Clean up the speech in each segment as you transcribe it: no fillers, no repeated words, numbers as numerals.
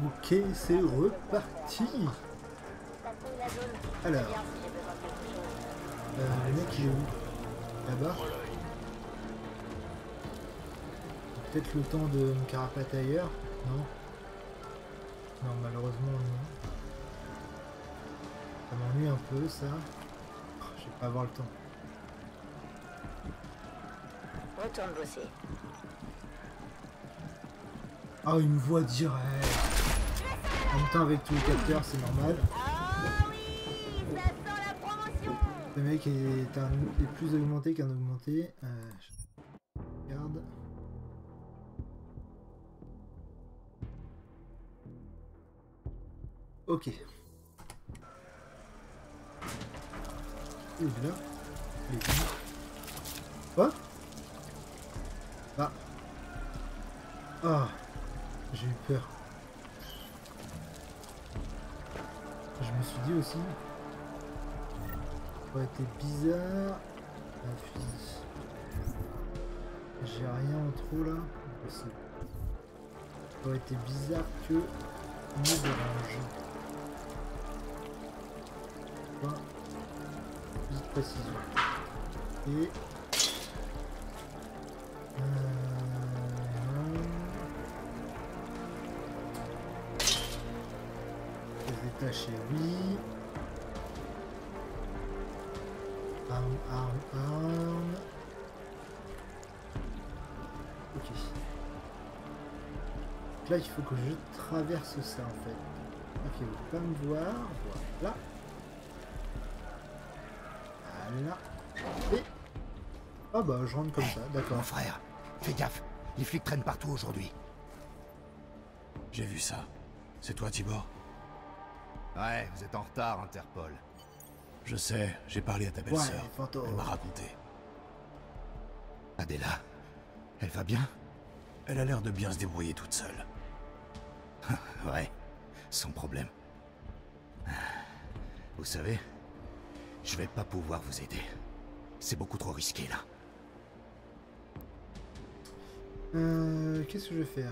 Ok, c'est reparti. Alors, le mec il est où? Là-bas. Peut-être le temps de me carapater ailleurs. Non. Non, malheureusement non. Ça m'ennuie un peu ça. Je vais pas avoir le temps. Retourne bosser. Ah, il me voit direct. En même temps avec tous les capteurs, c'est normal. Ah oui, ça sent la promotion. Le mec est plus augmenté qu'un augmenté. Je regarde. Ok. Il est là. Il est là. Quoi? Ah. Ah. J'ai eu peur. Je me suis dit aussi. Ça aurait été bizarre. Un fusil. J'ai rien en trop là. Impossible. Ça aurait été bizarre que on me dérange. Pas plus de précision. Et non. Les détacher, oui. Arme. Ok. Donc là, il faut que je traverse ça en fait. Ok, vous ne pouvez pas me voir. Voilà. Voilà. Et... oh bah je rentre comme ça, d'accord. Mon frère, fais gaffe, les flics traînent partout aujourd'hui. J'ai vu ça. C'est toi, Tibor? Ouais, vous êtes en retard, Interpol. Je sais, j'ai parlé à ta belle-sœur. Ouais, fantôme. Elle m'a raconté. Adela, elle va bien? Elle a l'air de bien se débrouiller toute seule. Ouais, sans problème. Vous savez, je vais pas pouvoir vous aider. C'est beaucoup trop risqué, là. Qu'est-ce que je vais faire?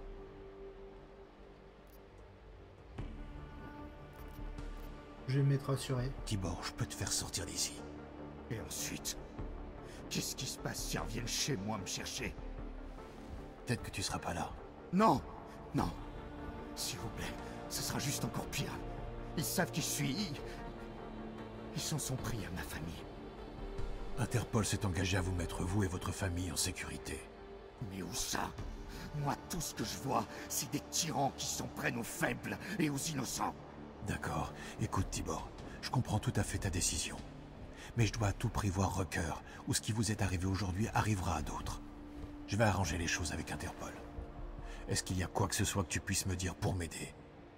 Je vais me mettre assuré. Tibor, je peux te faire sortir d'ici. Et ensuite, qu'est-ce qui se passe si ils reviennent chez moi me chercher? Peut-être que tu seras pas là. Non, non. S'il vous plaît, ce sera juste encore pire. Ils savent qui je suis. Ils s'en sont pris à ma famille. Interpol s'est engagé à vous mettre, vous et votre famille, en sécurité. Mais où ça? Moi, tout ce que je vois, c'est des tyrans qui s'en prennent aux faibles et aux innocents. D'accord. Écoute, Tibor, je comprends tout à fait ta décision. Mais je dois à tout prix voir Rucker, ou ce qui vous est arrivé aujourd'hui arrivera à d'autres. Je vais arranger les choses avec Interpol. Est-ce qu'il y a quoi que ce soit que tu puisses me dire pour m'aider?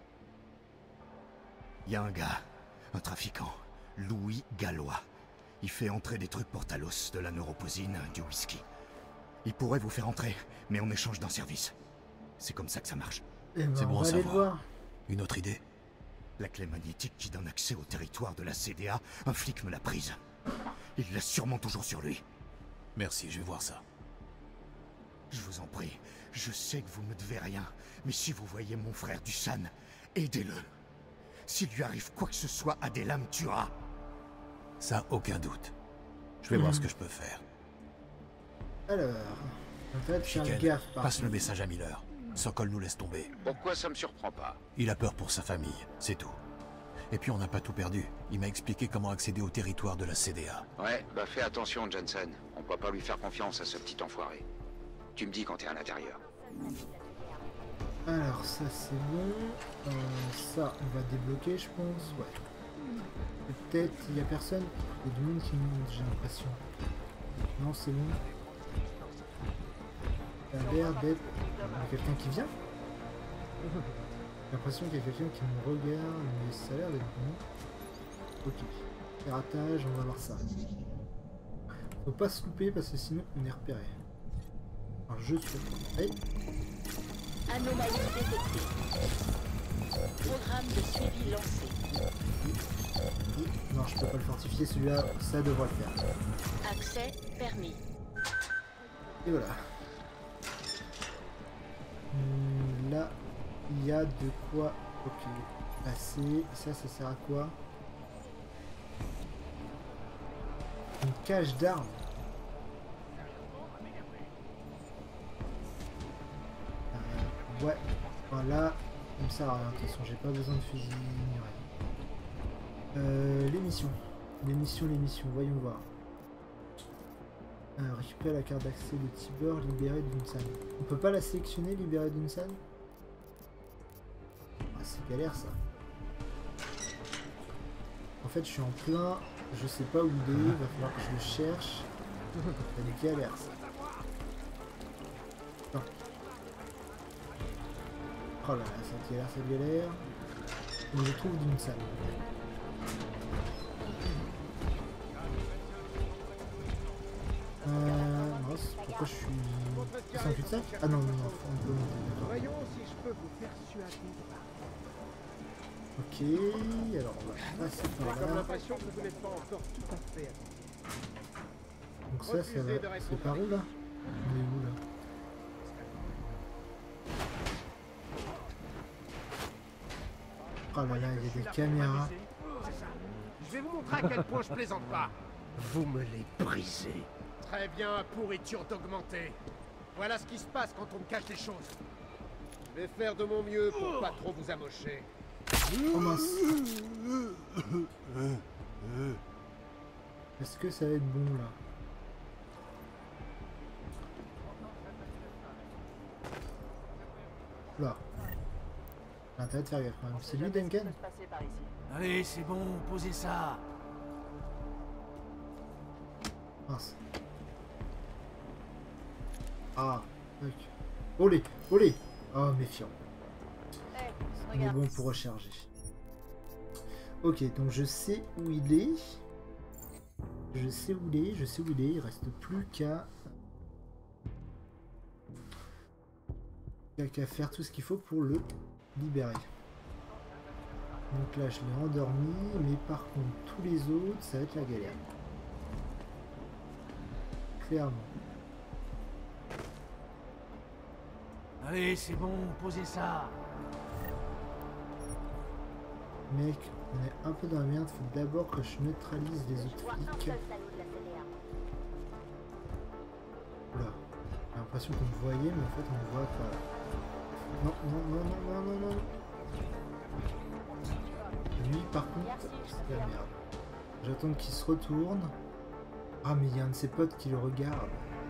Il y a un gars, un trafiquant, Louis Gallois. Il fait entrer des trucs pour Talos, de la neuroposine, du whisky. Il pourrait vous faire entrer, mais en échange d'un service. C'est comme ça que ça marche. Eh ben, C'est on bon à va aller le savoir. voir. Une autre idée? La clé magnétique qui donne accès au territoire de la CDA, un flic me l'a prise. Il l'a sûrement toujours sur lui. Merci, je vais voir ça. Je vous en prie, je sais que vous me devez rien, mais si vous voyez mon frère Dusan, aidez-le. S'il lui arrive quoi que ce soit, Adela me tuera. Ça, aucun doute. Je vais voir ce que je peux faire. Alors, en fait, faire Chicken, gaffe par passe le message à Miller. Sokol nous laisse tomber. Pourquoi ça me surprend pas? Il a peur pour sa famille, c'est tout. Et puis on n'a pas tout perdu. Il m'a expliqué comment accéder au territoire de la CDA. Ouais, bah fais attention, Johnson. On peut pas lui faire confiance à ce petit enfoiré. Tu me dis quand t'es à l'intérieur. Alors ça c'est bon. Ça on va débloquer je pense. Ouais. Peut-être il y a personne. Il y a du monde qui monte j'ai l'impression. Non c'est bon. Ça a l'air d'être... il y a quelqu'un qui vient. J'ai l'impression qu'il y a quelqu'un qui me regarde mais ça a l'air d'être bon. Ok. Piratage, on va voir ça. Faut pas se louper parce que sinon on est repéré. Alors je suis... hey. Anomalie détectée. Programme de suivi lancé. Non, je peux pas le fortifier, celui-là, ça devrait le faire. Accès permis. Et voilà. Là, Il y a de quoi... Ok, passer. Ça sert à quoi? Une cage d'armes. Ouais, voilà. Comme ça, rien. De toute façon, j'ai pas besoin de fusil ni rien. Les missions. Les missions. Voyons voir. Récupérer la carte d'accès de Tibor, libérée d'une salle. On peut pas la sélectionner, libérée d'une salle? Ah, c'est galère ça. En fait, je suis en plein, je sais pas où il est, va falloir que je le cherche. C'est galère ça. Non. Oh là là, ça galère. On le trouve d'une salle. Mince, pourquoi je suis sans cul-de-sac? Ah non, on peut monter. Voyons si je peux vous faire suader. Ok, alors on va passer J'ai par comme là. l'impression que vous n'êtes pas encore tout à fait. Donc ça va. C'est par où là? On est où là? Oh là là, il y a des caméras. Je vais vous montrer à quel point je plaisante pas. Vous me les brisez. Très bien, pourriture d'augmenter. Voilà ce qui se passe quand on me cache les choses. Je vais faire de mon mieux pour pas trop vous amocher. Oh mince. Est-ce que ça va être bon là? Là. J'ai intérêt de faire gaffe quand même. C'est lui Duncan? Allez, c'est bon, posez ça. Mince. Ah, ok. Olé, olé. Oh, méfiant. On est bon pour recharger. Ok, donc je sais où il est. Je sais où il est, je sais où il est. Il reste plus qu'à faire tout ce qu'il faut pour le libérer. Donc là, je l'ai endormi, mais par contre, tous les autres, ça va être la galère. Clairement. Allez, c'est bon, posez ça. Mec, on est un peu dans la merde. Faut d'abord que je neutralise les autres flics. Oula, j'ai l'impression qu'on me voyait, mais en fait, on me voit pas. Non, non, non, non, non, non, non. Lui, par contre, c'est la merde. J'attends qu'il se retourne. Ah, mais il y a un de ses potes qui le regarde.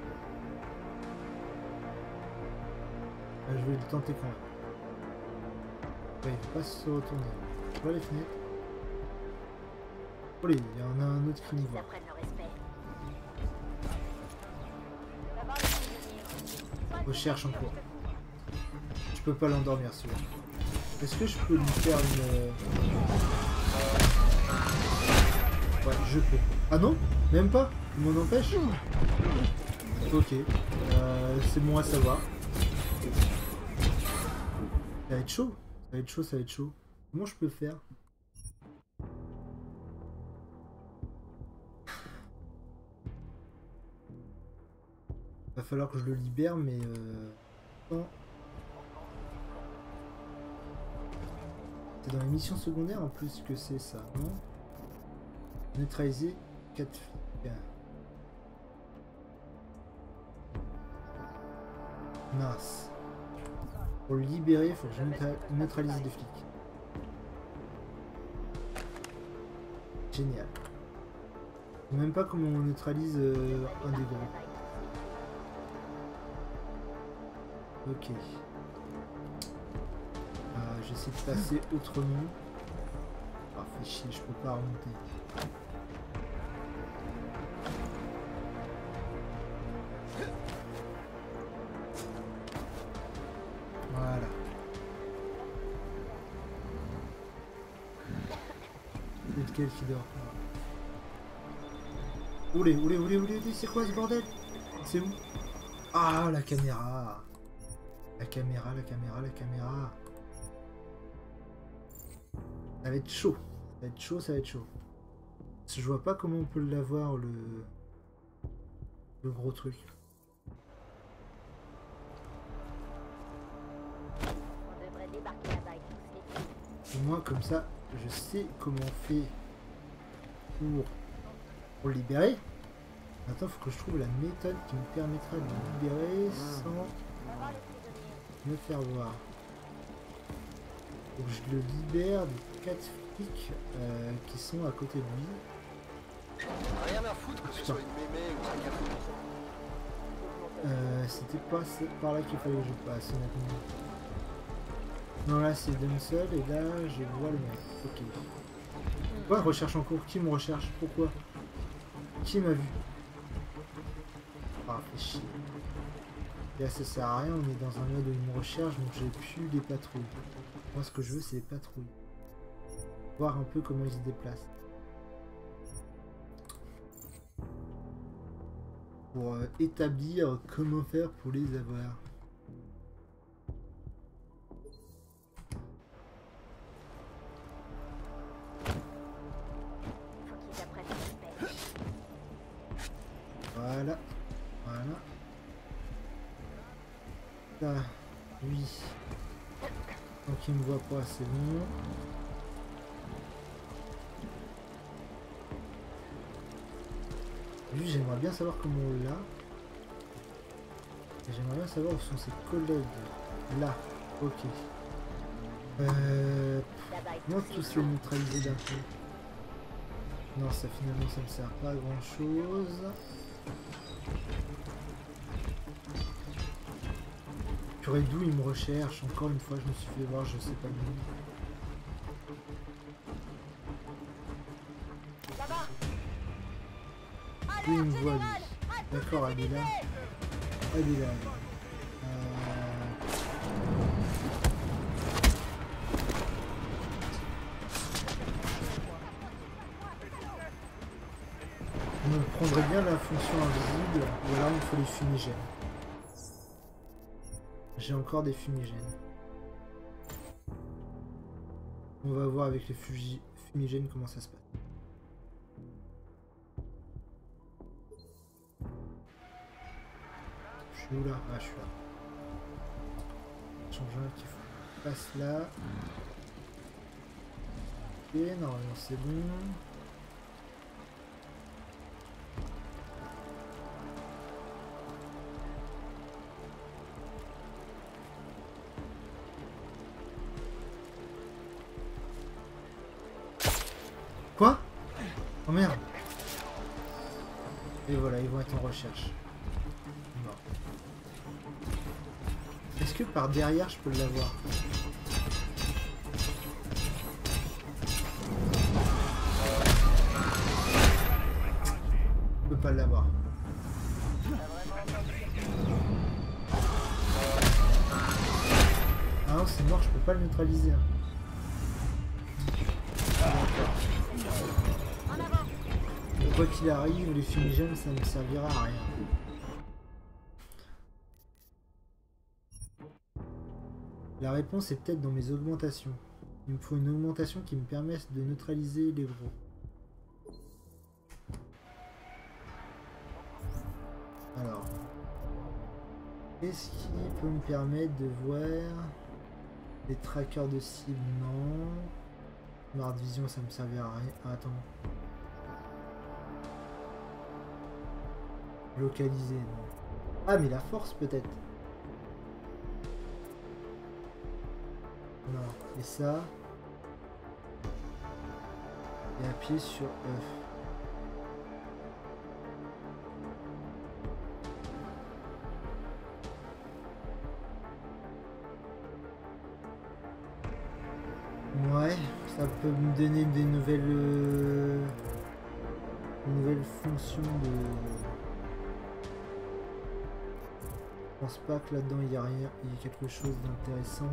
Ah, je vais le tenter quand même. Ouais, il ne va pas se retourner. Je vois les fenêtres. Oh, il y en a un autre qui n'y voit. Recherche en cours. Je peux pas l'endormir celui-là. Est-ce que je peux lui faire une... Ouais, je peux. Ah non? Même pas? Il m'en empêche? Ok. C'est bon à savoir. Ça va être chaud. Ça va être chaud, ça va être chaud. Comment je peux faire? Va falloir que je le libère, mais... Non. C'est dans les missions secondaires en plus que c'est ça, non? Neutraliser 4 flics. Mince. Pour le libérer, il faut que je neutralise des flics. Génial. Je sais même pas comment on neutralise un des gros. Ok. J'essaie de passer autrement. Ah, fait chier, je peux pas remonter. Voilà. C'est lequel qui dort? Oulé, oulé, oulé, oulé, c'est quoi ce bordel? C'est où? Ah, la caméra. La caméra, la caméra, la caméra. Ça va être chaud. Ça va être chaud, ça va être chaud. Parce que je vois pas comment on peut l'avoir, le gros truc. On devrait débarquer là-bas avec tous les Au moins, comme ça, je sais comment on fait pour le libérer. Maintenant, il faut que je trouve la méthode qui me permettra de le libérer sans me faire voir. Donc, je le libère des 4 flics qui sont à côté de lui. Rien à foutre que ce soit une mémé ou un café. C'était pas par là qu'il fallait que je passe, honnêtement. Non, là c'est Denzel et là je vois le mec. Ok. Pourquoi recherche en cours? Qui me recherche? Pourquoi? Qui m'a vu? Ah, fait chier. Et là ça sert à rien, on est dans un mode où il me recherche donc j'ai plus les patrouilles. Moi ce que je veux c'est les patrouilles. Voir un peu comment ils se déplacent. Pour établir comment faire pour les avoir. faut qu'ils apprennent à se pêche. Voilà. Voilà. Ça, lui. Donc il me voit pas, c'est bon. Lui, j'aimerais bien savoir comment on l'a. Et j'aimerais bien savoir où sont ses collègues. Là, ok. Moi, tout se neutraliser d'un coup. Non, ça finalement, ça me sert pas à grand chose. Purée, d'où il me recherche? Encore une fois, je me suis fait voir, je sais pas d'où. Où il me voit, lui. D'accord, elle est là. Elle est là. On me prendrait bien la fonction invisible, ou alors il faut les fumigènes. J'ai encore des fumigènes. On va voir avec les fumigènes comment ça se passe. Je suis où là? Ah, je suis là. Change un qu'il faut. Passe là. Ok, normalement c'est bon. Quoi? Oh merde. Et voilà, ils vont être en recherche. Non. Est-ce que par derrière je peux l'avoir? Je peux pas l'avoir. Ah non, c'est mort, je peux pas le neutraliser. Quoi qu'il arrive, les fumigènes ça ne servira à rien. La réponse est peut-être dans mes augmentations. Il me faut une augmentation qui me permette de neutraliser les gros. Alors. Qu'est-ce qui peut me permettre de voir des trackers de cible? Non. Smart Vision ça me servira à rien. Ah, attends. Localiser, non. Ah, mais la force peut-être. Non, et ça. Et appuyer sur F. Ouais, ça peut me donner des nouvelles fonctions de... Je pense pas que là-dedans il y a rien, il y a quelque chose d'intéressant.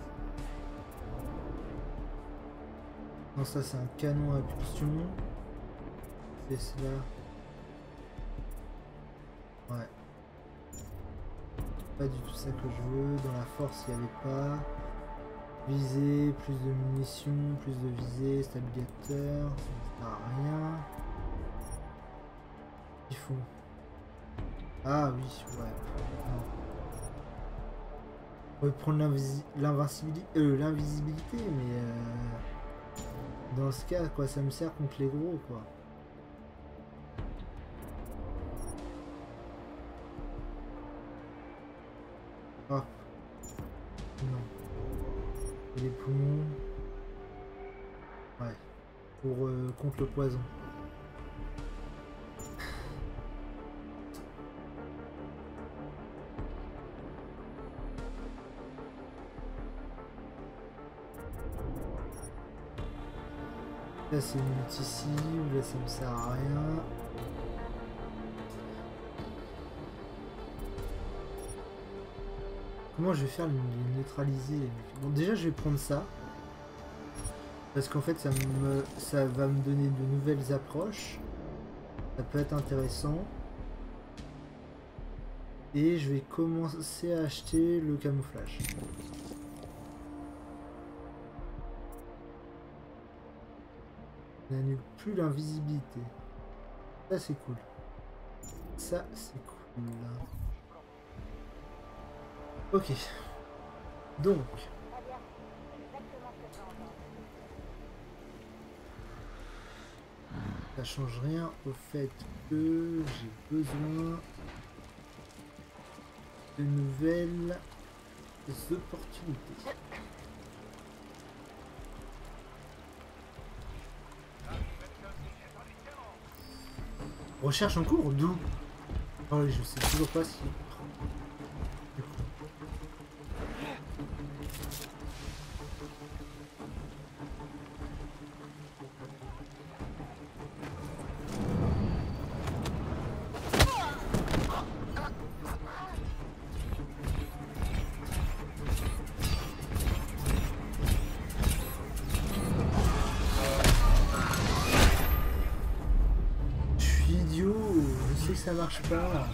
Non, ça c'est un canon à impulsion. C'est cela. Ouais. Pas du tout ça que je veux. Dans la force il n'y avait pas. Visée, plus de munitions, plus de visée, stabilisateur, ça ne sert à rien. Ils font. Ah oui, ouais. Non. On pourrait prendre l'invisibilité, mais dans ce cas, quoi, ça me sert contre les gros, quoi. Ah. Non. Et les poumons. Ouais. Pour contre le poison. Là c'est une multi-cible, là ça me sert à rien. Comment je vais faire les neutraliser les mecs? Bon déjà je vais prendre ça. Parce qu'en fait ça va me donner de nouvelles approches. Ça peut être intéressant. Et je vais commencer à acheter le camouflage. N'annule plus l'invisibilité. Ça c'est cool. Ça c'est cool. Ok. Donc. Ça change rien au fait que j'ai besoin de nouvelles opportunités. Recherche en cours d'où? Oh, je sais toujours pas si... Ça marche pas.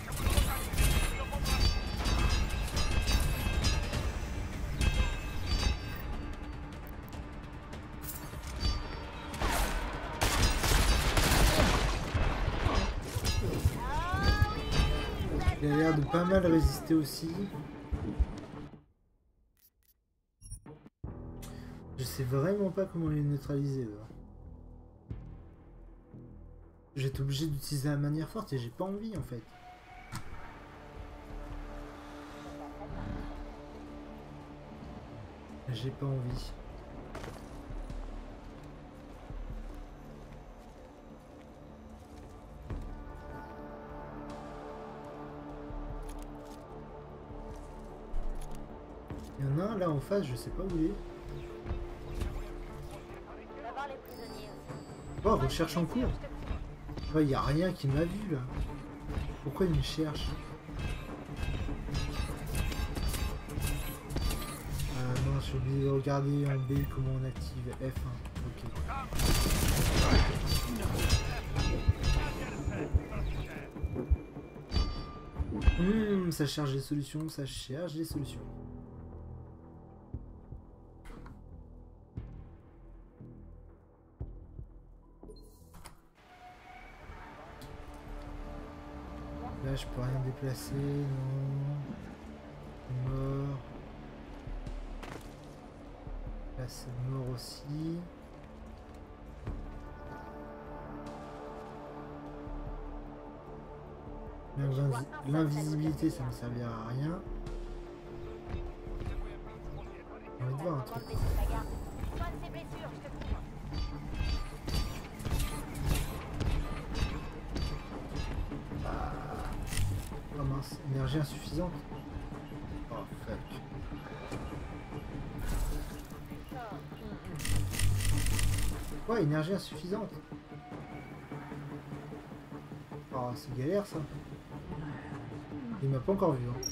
Il a l'air de pas mal résister aussi. Je sais vraiment pas comment les neutraliser. Là. J'étais obligé d'utiliser la manière forte et j'ai pas envie en fait. J'ai pas envie. Il y en a un là en face, je sais pas où il est. Oh, recherche en cours. Il n'y a rien qui m'a vu là. Pourquoi il me cherche? Non, j'ai oublié de regarder en B comment on active F1. Ok. Ça cherche des solutions, ça cherche des solutions. Là, je peux rien déplacer, non. Mort. Là, c'est mort aussi. L'invisibilité, ça me servira à rien. J'ai envie de voir un truc. Oh mince, énergie insuffisante. Oh fuck. Ouais, énergie insuffisante. Oh, c'est galère ça. Il m'a pas encore vu. Hein.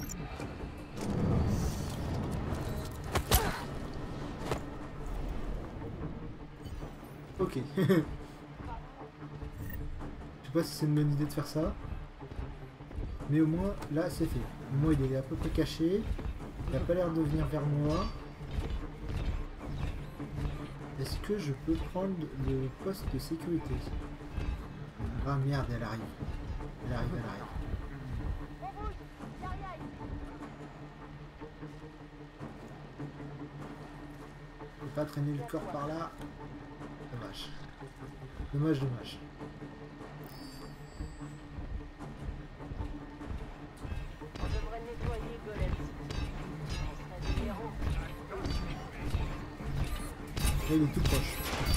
Ok. Je sais pas si c'est une bonne idée de faire ça. Mais au moins, là, c'est fait. Au moins, il est à peu près caché. Il n'a pas l'air de venir vers moi. Est-ce que je peux prendre le poste de sécurité? Ah merde, elle arrive. Elle arrive, elle arrive. pas traîner le corps par là. Dommage. Dommage, dommage. On devrait nettoyer Golem City. On serait des héros. Là, il est tout proche.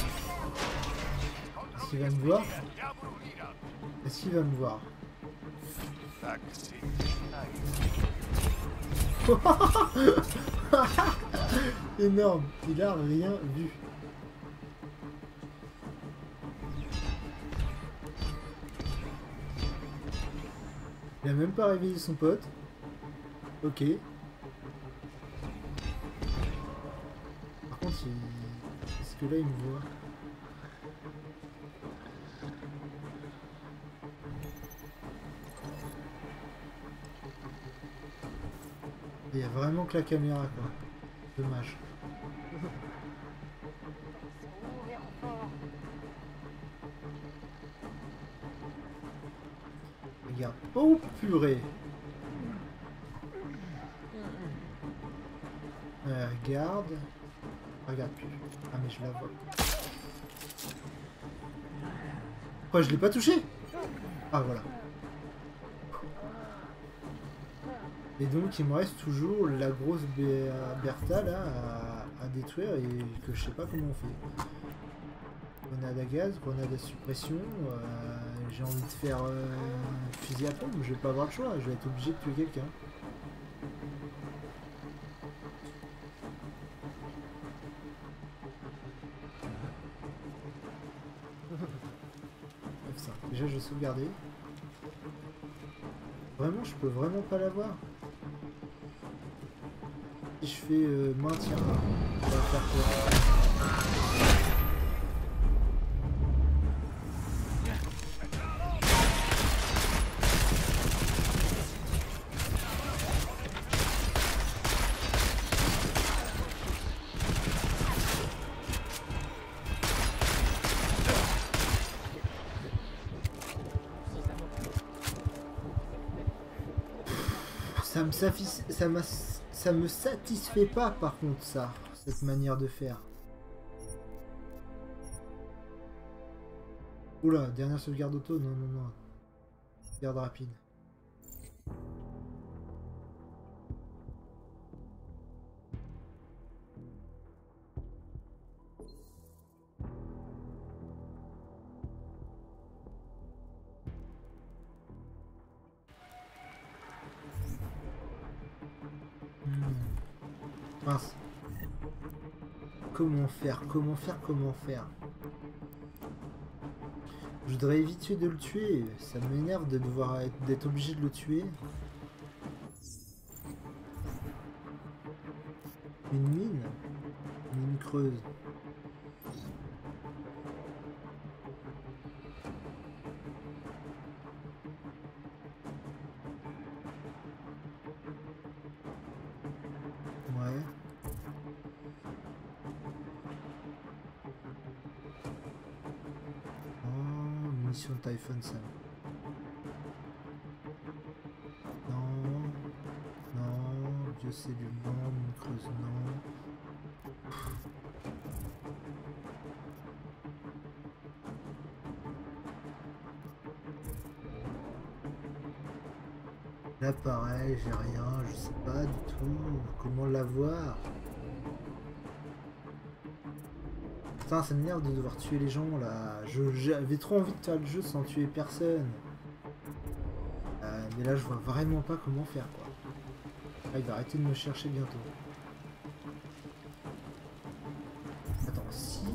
Est-ce qu'il va me voir? Est-ce qu'il va me voir? Énorme, il a rien vu. Il a même pas réveillé son pote. Ok. Par contre, est-ce que là il me voit? Il y a vraiment que la caméra quoi. Dommage. Regarde. Oh purée. Regarde. Regarde plus. Ah mais je la vois. Pourquoi je l'ai pas touché? Ah voilà. Et donc il me reste toujours la grosse Bertha là à détruire et que je sais pas comment on fait. Grenade à gaz, grenade à suppression, j'ai envie de faire fusil à pompe, je vais pas avoir le choix, je vais être obligé de tuer quelqu'un. Bref, ça. Déjà je vais sauvegarder. Vraiment, je peux vraiment pas l'avoir. Si je fais maintien, ça va faire quoi? Ça me satisfait pas par contre ça, cette manière de faire. Oula, dernière sauvegarde auto, non non non. Sauvegarde rapide. Mince. Comment faire? Comment faire? Comment faire? Je voudrais éviter de le tuer. Ça m'énerve de devoir d'être obligé de le tuer. Une mine? Une mine creuse. Ouais. Oh, munition de Typhon, ça. Non. Non. Biocellule, non. Mine creuse, non. Là pareil, j'ai rien, je sais pas du tout comment l'avoir. Putain, ça m'énerve de devoir tuer les gens là. J'avais trop envie de faire le jeu sans tuer personne. Mais là je vois vraiment pas comment faire quoi. Ah, il va arrêter de me chercher bientôt. Attends, si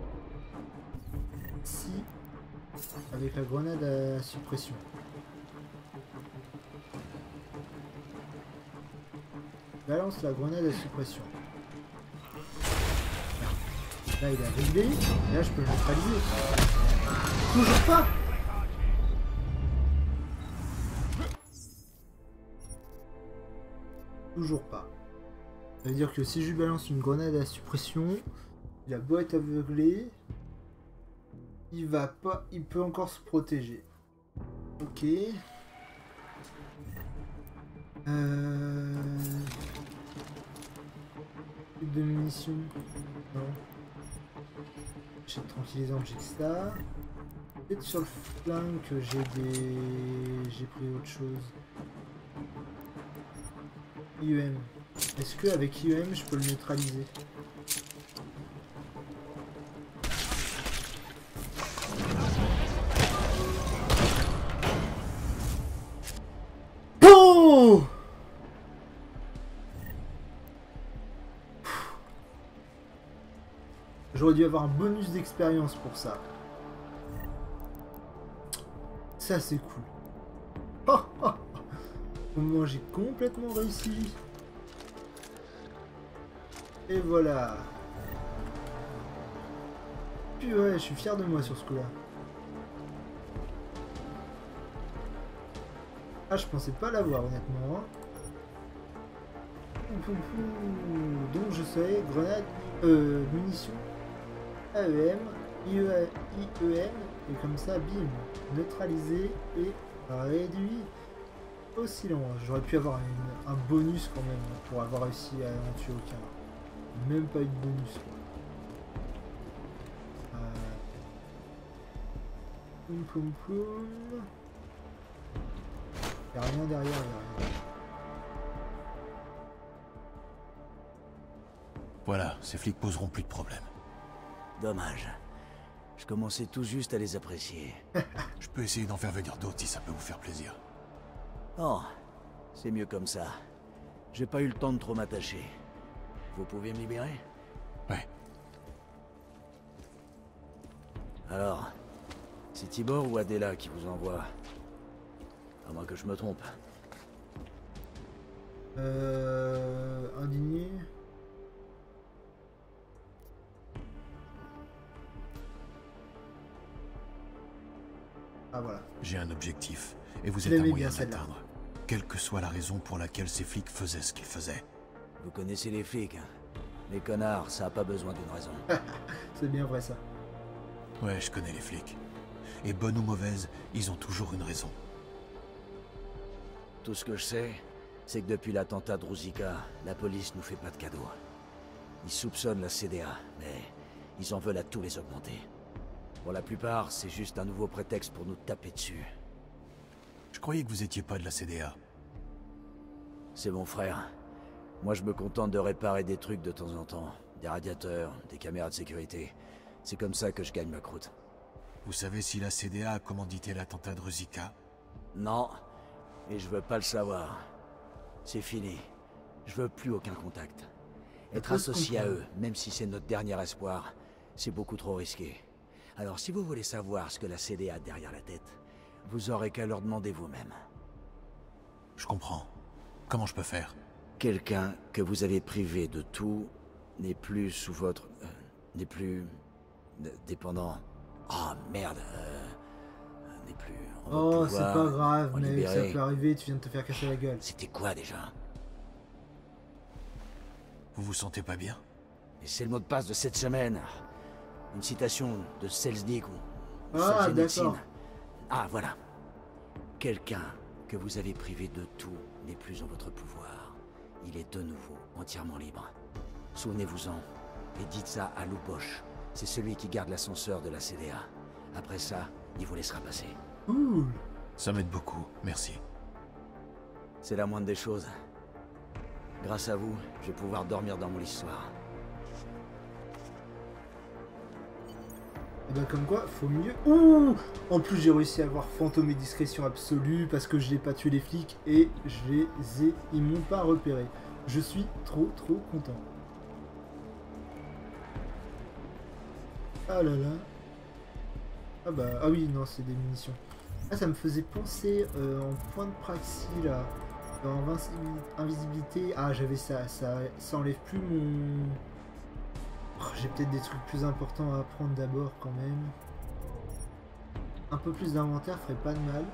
avec la grenade à suppression. Balance la grenade à suppression. Là il a réglé, et là je peux le neutraliser. Toujours pas. Toujours pas. Ça veut dire que si je lui balance une grenade à suppression, il a beau être aveuglé, il va pas, il peut encore se protéger. Ok. Plus de munitions. Non. J'ai de tranquillisant, j'ai que ça. Peut-être sur le flingue que j'ai pris autre chose. IEM. Est-ce que avec IEM je peux le neutraliser? Oh! J'aurais dû avoir un bonus d'expérience pour ça. Ça c'est cool. Oh, oh, oh. Au moins j'ai complètement réussi. Et voilà. Puis ouais, je suis fier de moi sur ce coup-là. Ah, je pensais pas l'avoir honnêtement. Donc je sais, grenade, munitions, AEM, IEM, et comme ça, bim, neutralisé et réduit au silence. J'aurais pu avoir un bonus quand même pour avoir réussi à en tuer aucun. Même pas eu de bonus. Ploum. Y'a rien derrière, y'a rien. Voilà, ces flics poseront plus de problèmes. Dommage. Je commençais tout juste à les apprécier. Je peux essayer d'en faire venir d'autres si ça peut vous faire plaisir. Oh, c'est mieux comme ça. J'ai pas eu le temps de trop m'attacher. Vous pouvez me libérer? Ouais. Alors, c'est Tibor ou Adela qui vous envoie? À moins que je me trompe. Indigné. Ah voilà. J'ai un objectif, et vous êtes un moyen de l'atteindre. Quelle que soit la raison pour laquelle ces flics faisaient ce qu'ils faisaient. Vous connaissez les flics, hein? Les connards, ça a pas besoin d'une raison. C'est bien vrai ça. Ouais, je connais les flics. Et bonne ou mauvaise, ils ont toujours une raison. Tout ce que je sais, c'est que depuis l'attentat de Ruzicka, la police nous fait pas de cadeaux. Ils soupçonnent la CDA, mais ils en veulent à tous les augmenter. Pour la plupart, c'est juste un nouveau prétexte pour nous taper dessus. Je croyais que vous étiez pas de la CDA. C'est mon frère. Moi, je me contente de réparer des trucs de temps en temps. Des radiateurs, des caméras de sécurité. C'est comme ça que je gagne ma croûte. Vous savez si la CDA a commandité l'attentat de Ruzicka? Non, et je veux pas le savoir. C'est fini. Je veux plus aucun contact. Être associé à eux, même si c'est notre dernier espoir, c'est beaucoup trop risqué. Alors si vous voulez savoir ce que la CDA a derrière la tête, vous aurez qu'à leur demander vous-même. Je comprends. Comment je peux faire? Quelqu'un que vous avez privé de tout n'est plus sous votre... n'est plus... dépendant... Oh merde, n'est plus... Oh, c'est pas grave, mec, ça peut arriver, tu viens de te faire casser la gueule. C'était quoi déjà? Vous vous sentez pas bien? Et c'est le mot de passe de cette semaine. Une citation de Selznick ou Ah, Solzhenitsyn. d'accord. Ah, voilà. Quelqu'un que vous avez privé de tout n'est plus en votre pouvoir. Il est de nouveau entièrement libre. Souvenez-vous-en et dites ça à Lou Bosch. C'est celui qui garde l'ascenseur de la CDA. Après ça, il vous laissera passer. Ouh. Ça m'aide beaucoup, merci. C'est la moindre des choses. Grâce à vous, je vais pouvoir dormir dans mon lit ce soir. Et bah comme quoi, faut mieux... Ouh. En plus j'ai réussi à avoir fantôme et discrétion absolue parce que je n'ai pas tué les flics et ils m'ont pas repéré. Je suis trop content. Ah là là. Ah bah, ah oui, non, c'est des munitions. Ah, ça me faisait penser en point de praxis là. En invisibilité. Ah, j'avais ça. Ça enlève plus mon... Oh, j'ai peut-être des trucs plus importants à apprendre d'abord quand même. Un peu plus d'inventaire ferait pas de mal.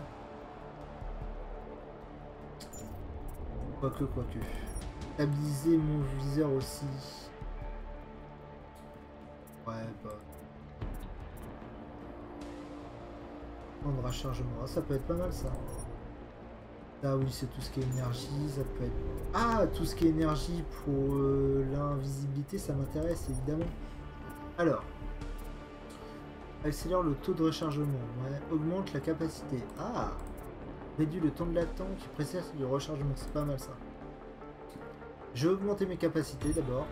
Quoique. Stabiliser mon viseur aussi. Ouais, bah... Temps de rechargement, ça peut être pas mal ça. Ah oui, c'est tout ce qui est énergie, ça peut être... Ah, tout ce qui est énergie pour l'invisibilité, ça m'intéresse évidemment. Alors, accélère le taux de rechargement, ouais. Augmente la capacité. Ah, réduit le temps de latence qui précède du rechargement, c'est pas mal ça. Je vais augmenter mes capacités d'abord.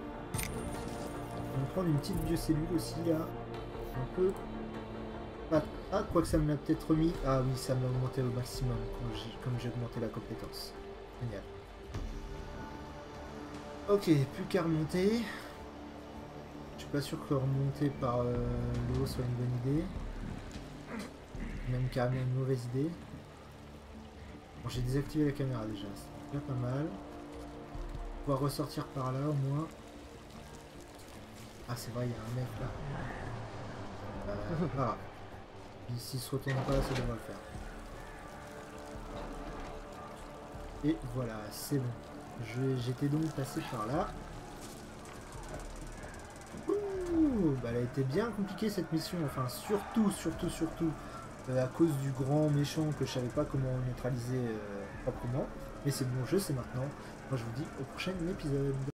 On va prendre une petite biocellule aussi là. Un peu. Ah, quoi que ça me l'a peut-être remis. Ah oui, ça m'a augmenté au maximum comme j'ai augmenté la compétence. Génial. Ok, plus qu'à remonter. Je suis pas sûr que remonter par le haut soit une bonne idée. Même carrément une mauvaise idée. Bon, j'ai désactivé la caméra déjà, c'est déjà pas mal. On va ressortir par là au moins. Ah c'est vrai, il y a un mec là. Ah. S'il se retourne pas, ça devrait le faire. Et voilà, c'est bon. J'étais donc passé par là. Ouh, bah elle a été bien compliquée cette mission. Enfin, surtout à cause du grand méchant que je savais pas comment neutraliser proprement. Mais c'est bon, je sais maintenant. Moi je vous dis au prochain épisode.